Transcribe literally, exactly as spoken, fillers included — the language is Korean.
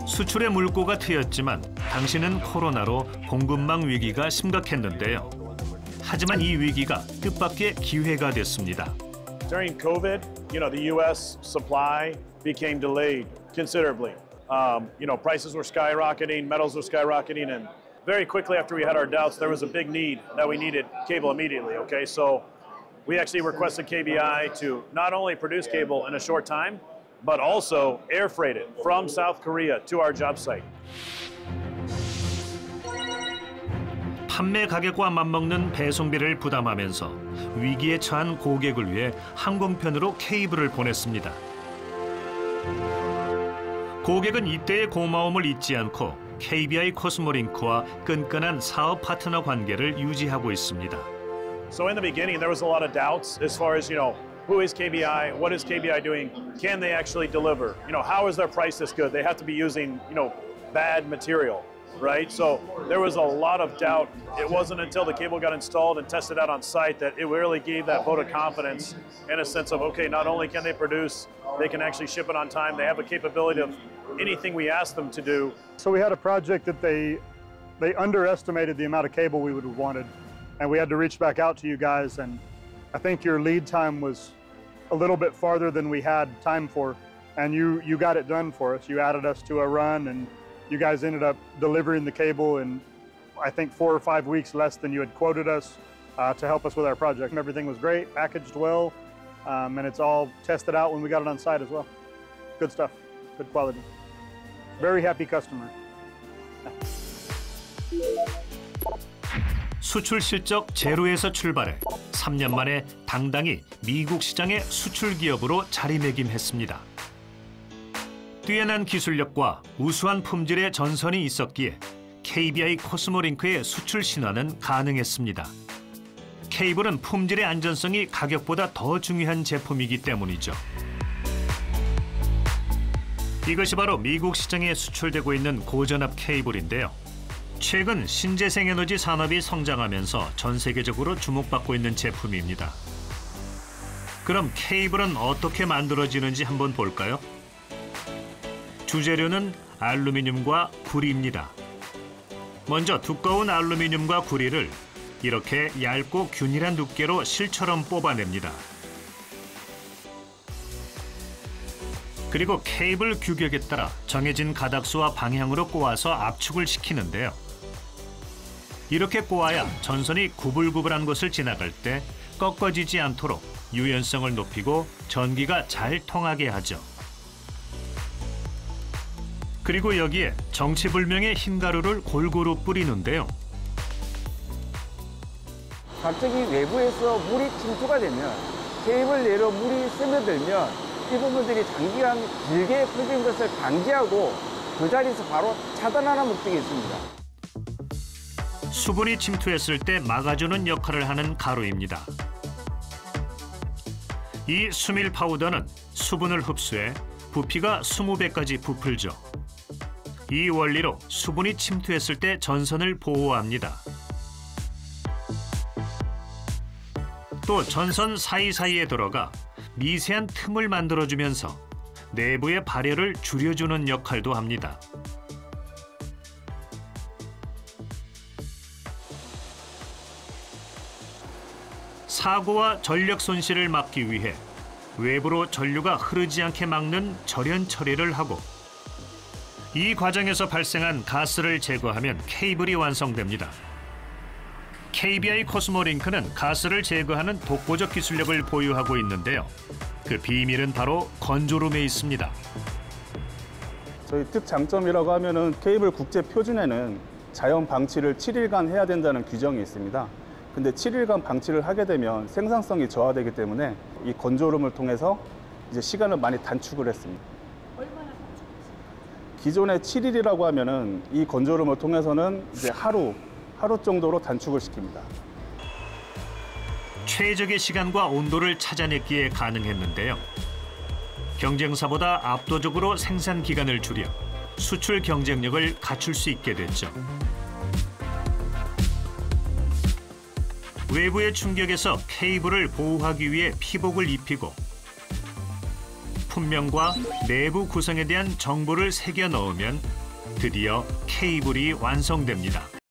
수출의 물꼬가 트였지만 당시는 코로나로 공급망 위기가 심각했는데요. 하지만 이 위기가 뜻밖의 기회가 됐습니다. During COVID, you know, the U S supply became delayed considerably. Um, you know, prices were skyrocketing, metals were skyrocketing, and very quickly after we had our doubts, there was a big need that we needed cable immediately, okay? So we actually requested K B I to not only produce cable in a short time, but also air freight it from South Korea to our job site. 판매 가격과 맞먹는 배송비를 부담하면서 위기에 처한 고객을 위해 항공편으로 케이블을 보냈습니다. 고객은 이때의 고마움을 잊지 않고 케이비아이 코스모링크와 끈끈한 사업 파트너 관계를 유지하고 있습니다. So in the beginning, there was a lot of doubts as far as, you know, who is K B I? What is K B I doing? Can they actually deliver? You know, how is their price this good? They have to be using, you know, bad material, right? So there was a lot of doubt. It wasn't until the cable got installed and tested out on site that it really gave that vote of confidence in a sense of, okay, not only can they produce, they can actually ship it on time. They have a capability of anything we ask them to do. So we had a project that they, they underestimated the amount of cable we would have wanted, and we had to reach back out to you guys, and I think your lead time was a little bit farther than we had time for, and you, you got it done for us. You added us to a run, and you guys ended up delivering the cable in, I think, four or five weeks less than you had quoted us uh, to help us with our project. Everything was great, packaged well, um, and it's all tested out when we got it on site as well. Good stuff, good quality. Very happy customer. 수출 실적 제로에서 출발해 삼 년 만에 당당히 미국 시장의 수출 기업으로 자리매김했습니다. 뛰어난 기술력과 우수한 품질의 전선이 있었기에 케이비아이 코스모링크의 수출 신화는 가능했습니다. 케이블은 품질의 안전성이 가격보다 더 중요한 제품이기 때문이죠. 이것이 바로 미국 시장에 수출되고 있는 고전압 케이블인데요. 최근 신재생에너지 산업이 성장하면서 전 세계적으로 주목받고 있는 제품입니다. 그럼 케이블은 어떻게 만들어지는지 한번 볼까요? 주재료는 알루미늄과 구리입니다. 먼저 두꺼운 알루미늄과 구리를 이렇게 얇고 균일한 두께로 실처럼 뽑아냅니다. 그리고 케이블 규격에 따라 정해진 가닥수와 방향으로 꼬아서 압축을 시키는데요. 이렇게 꼬아야 전선이 구불구불한 곳을 지나갈 때 꺾어지지 않도록 유연성을 높이고 전기가 잘 통하게 하죠. 그리고 여기에 정체불명의 흰가루를 골고루 뿌리는데요. 갑자기 외부에서 물이 침투가 되면 케이블 내로 물이 스며들면 이 부분들이 장기간 길게 퍼진 것을 방지하고 그 자리에서 바로 차단하는 목적이 있습니다. 수분이 침투했을 때 막아주는 역할을 하는 가루입니다. 이 수밀 파우더는 수분을 흡수해 부피가 이십 배까지 부풀죠. 이 원리로 수분이 침투했을 때 전선을 보호합니다. 또 전선 사이사이에 들어가 미세한 틈을 만들어주면서 내부의 발열을 줄여주는 역할도 합니다. 사고와 전력 손실을 막기 위해 외부로 전류가 흐르지 않게 막는 절연 처리를 하고 이 과정에서 발생한 가스를 제거하면 케이블이 완성됩니다. 케이비아이 코스모링크는 가스를 제거하는 독보적 기술력을 보유하고 있는데요. 그 비밀은 바로 건조룸에 있습니다. 저희 특장점이라고 하면은 케이블 국제 표준에는 자연 방치를 칠 일간 해야 된다는 규정이 있습니다. 근데 칠 일간 방치를 하게 되면 생산성이 저하되기 때문에 이 건조룸을 통해서 이제 시간을 많이 단축을 했습니다. 얼마나 단축했어요? 기존에 칠 일이라고 하면은 이 건조룸을 통해서는 이제 하루, 하루 정도로 단축을 시킵니다. 최적의 시간과 온도를 찾아냈기에 가능했는데요. 경쟁사보다 압도적으로 생산 기간을 줄여 수출 경쟁력을 갖출 수 있게 됐죠. 외부의 충격에서 케이블을 보호하기 위해 피복을 입히고 제품명과 내부 구성에 대한 정보를 새겨 넣으면 드디어 케이블이 완성됩니다.